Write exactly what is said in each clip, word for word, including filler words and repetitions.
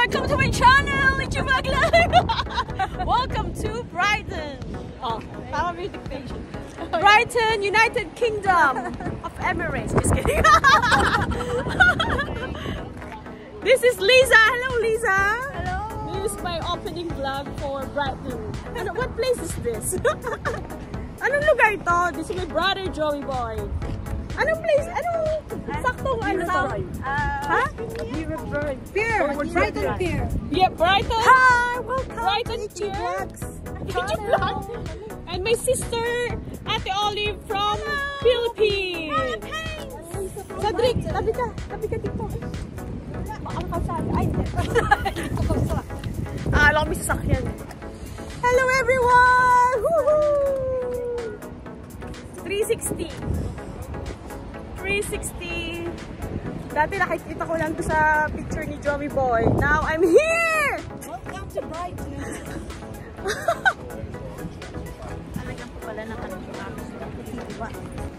Welcome to my channel, Lichi Vlog Live! Welcome to Brighton! Oh, tama mo yung dictation. Brighton, United Kingdom of Emirates. Just kidding. This is Lisa. Hello, Lisa. Hello. This is my opening vlog for Brighton. Ano, what place is this? Anong lugar ito? This is my brother, Joey Boy. Anong place? Anong saktong ano to? Ha? Pier. Brighton Pier. Yeah, Brighton. Hi, welcome. Brighton to Lichi Vlogs. Lichi Vlogs. And my sister, Ate Olive from Philippines. Philippines. Cedric, tabi ka. Tabi ka dito. Baka makasabi. Ay, hindi. Ah, alam ko may sasakyan. Hello everyone! Woohoo! three sixty. three sixty. Dati nakikita ko lang to sa picture ni Joey Boy. Now I'm here! Welcome to Brighton. Talagang po pala ng ano ko namin sila. Diba?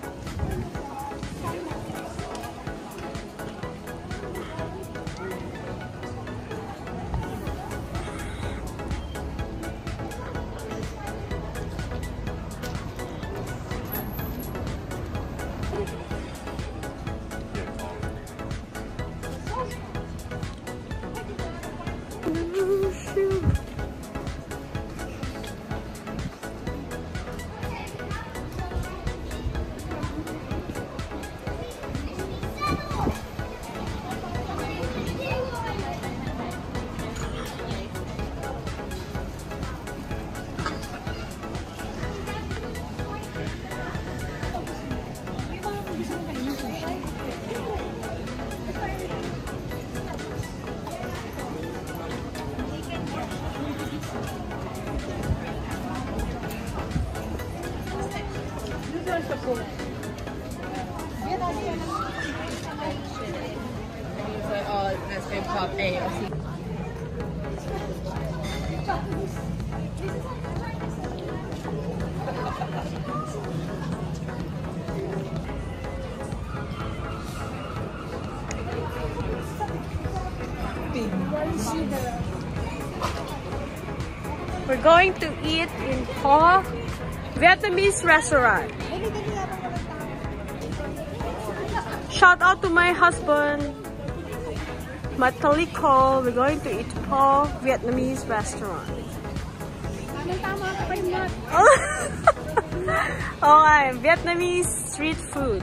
We're going to eat in Pho Vietnamese restaurant. Shout out to my husband, Mataliko. We're going to eat Pho Vietnamese restaurant. Okay, Vietnamese street food.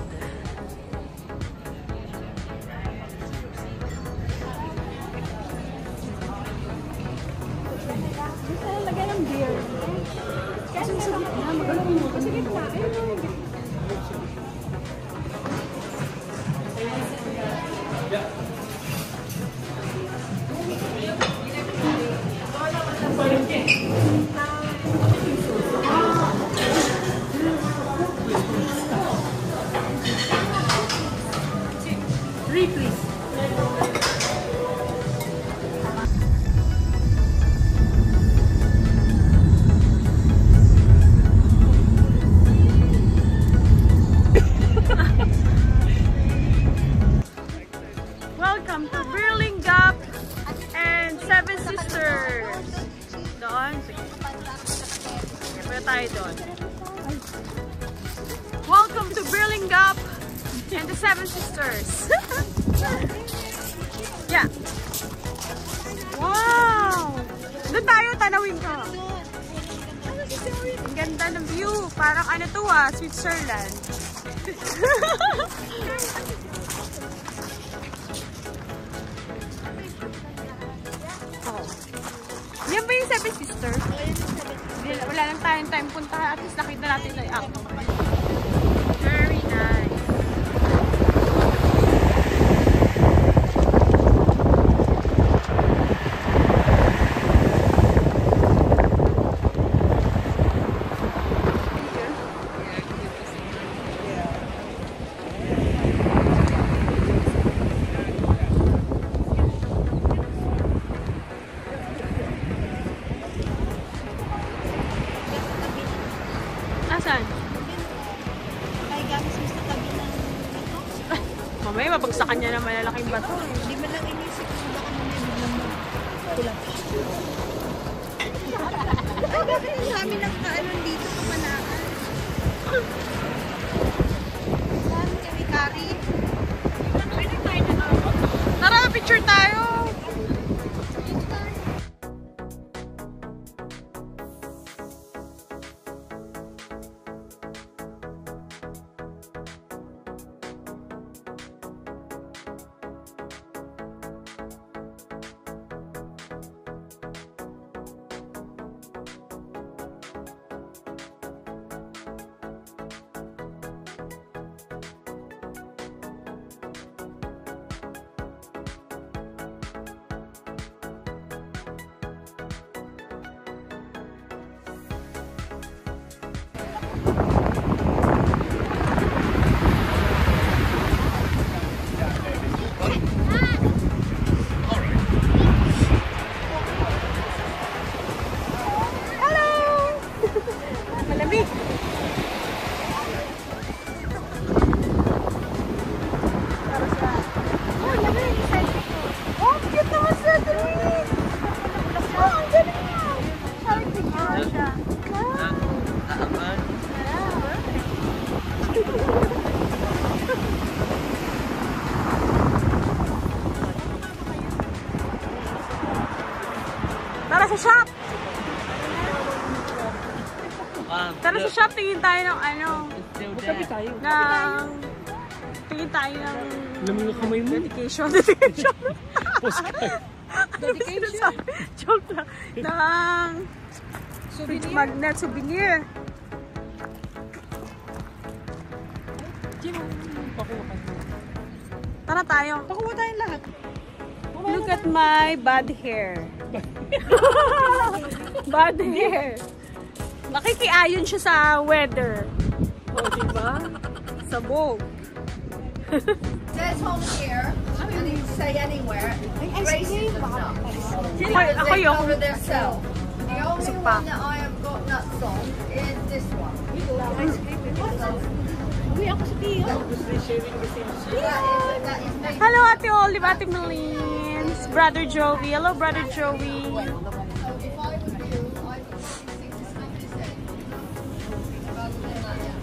Three, please. Welcome to Birling Gap and Seven Sisters. Doon. Sige. Tayo doon. Welcome to Birling Gap and the Seven Sisters. Yeah. Wow! Doon tayo, tanawin ko. Ang ganda ng view. Parang ano to ah, Switzerland. Oh. Yan ba yung Seven Sisters? Wala lang tayong time punta. At least nakita natin na yung very nice. Asan? Ay, gamit sa tabi ng ito. Mamaya, mabagsakan niya ng malalaking bato. Hindi mo lang inisip kung baka mamaya biglang Ang dami ng kaanon dito sa Manakan. Saan kami kari? Tara, picture tayo! Malamig. Oh, lamig. Oh, cute naman sa atin. Oh, ang galing niya. Sabi tignan siya. Tara sa shop. Tara sa shop, tingin tayo ng ano, ng, tingin tayo ng dedication. Dedication. Dedication. Joke lang. Ng fridge magnet souvenir. Tara tayo. Pakuha tayong lahat. Look at my bad hair. Bad hair. Nakikiayon siya sa weather. O, oh, diba? Sabog. There's home here, and you say anywhere. Racism nuts. Ako, ako They yung cover themselves. The only Supa. one that I have got nuts on is this one. Uy, ako sa Tio. That is, that is made hello, Ate Olive, Ate Melins, Brother Joey. Hello, Brother Joey. so if I were you, I would be sixty percent rather than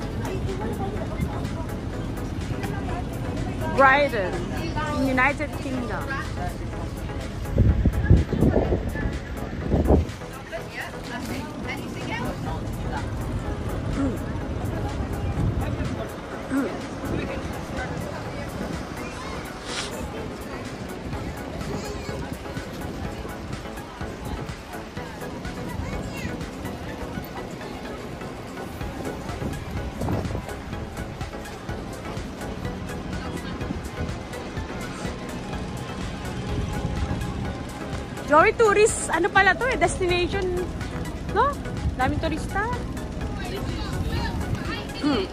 that. Brighton, in United Kingdom. Yeah, nothing. Anything else? Joey, tourist, ano pala to eh, destination, no? Daming turista. Hmm.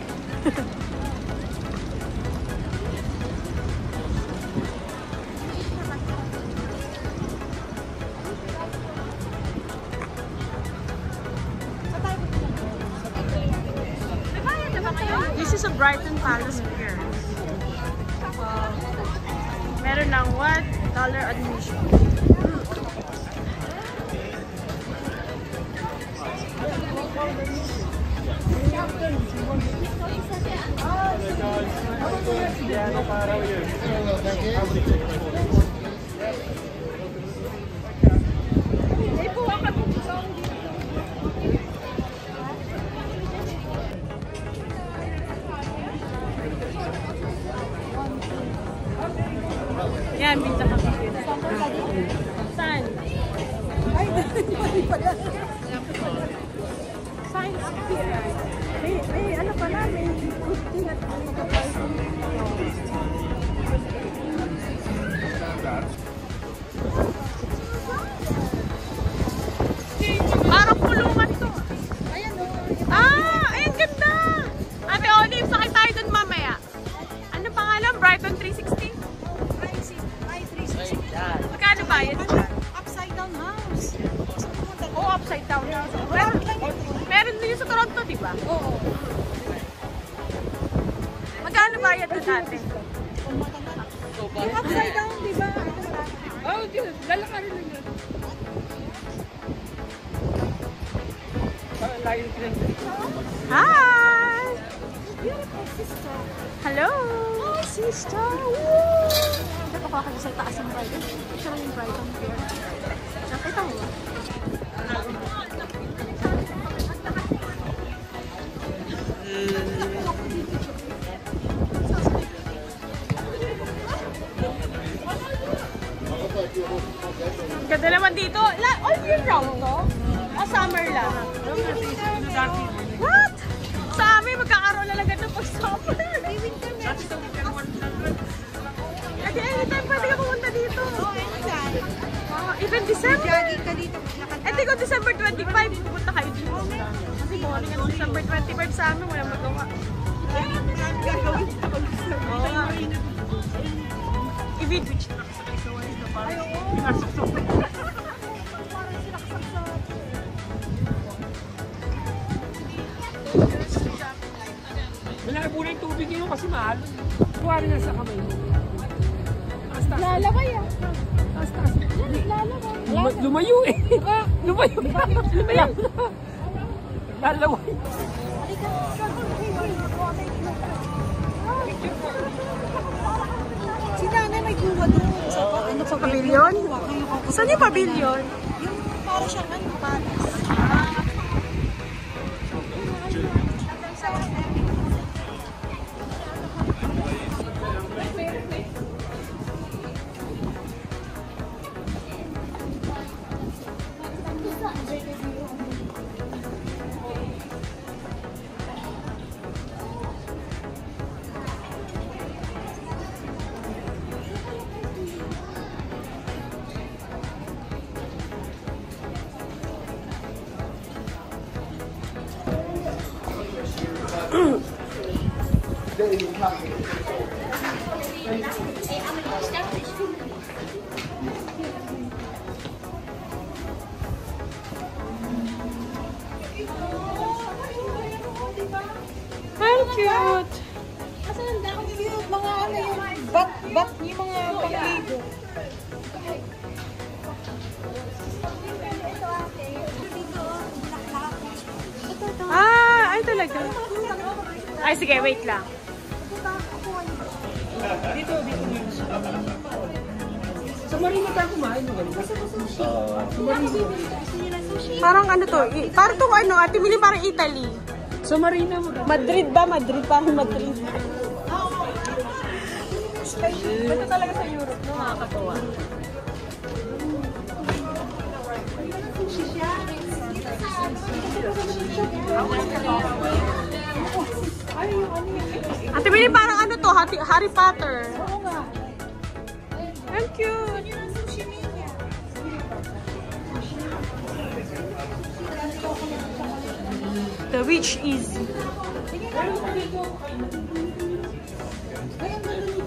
This is a Brighton Palace Pier. Wow. Meron ng what? Dollar admission. Yan, pizza kami. Saan? Ay, hindi pala. Science fair. May, may ano pala, may fifteen at Parang pulungan to. ayan o. Ah, ay, ang ganda. Ate Olive, sakay tayo dun mamaya. Ano pangalan? Brighton three sixty? Ay, three sixty. Magkano ba yun? Upside down house. Oo, oh, upside down. Meron, meron din yun sa Toronto, di ba? Oo. Magkano bayad doon natin? Upside down, di ba? Oh, lalakarin lang yun. Hi! Beautiful sister. Hello! Oh, sister. Woo! Hindi ko kakakas sa taas ng Brighton. Siya lang yung Brighton here. Nakita mo ba? Ganda naman dito. La all year round to? O summer lang? What? Sa amin, magkakaroon na lang ganito pag summer. Adi, anytime pwede ka pumunta dito. Oh, anytime. Oh, even December. Jogging ka dito. Eh, di ko December twenty-five, pupunta kayo dito. Kasi morning at December twenty-five sa amin, walang magawa. Oo nga. I-video. Malaki po na yung tubig yun kasi mahal. Kuha rin na sa kamay mo. Lalaway ah. Taas, taas. Lalaway. Luma- Lumayo eh. Lumayo. Lumayo. Lalaway. Si nanay may kuha doon. Sa ano sa Pavilion? Saan yung pavilion? Yung para siyang ano, Paris. How cute! Kasi ang cute. Mga ano yung bat, bat yung mga pang-ligo. Ah, ay talaga. Ay, sige, wait lang. Dito, dito. Sa Marina tayo kumain mo ganun. Sa Marina. Parang ano to, i- parang to ano, Ate Mili, parang Italy. Sa Marina mo. Madrid ba? Madrid, parang Madrid. Ito talaga sa Europe, no? Nakakatawa. Ate Mili, parang ano to, Harry, Harry Potter. Oo nga. Ang cute. Yun ang sushi niya. The witch is. Ayun, ganda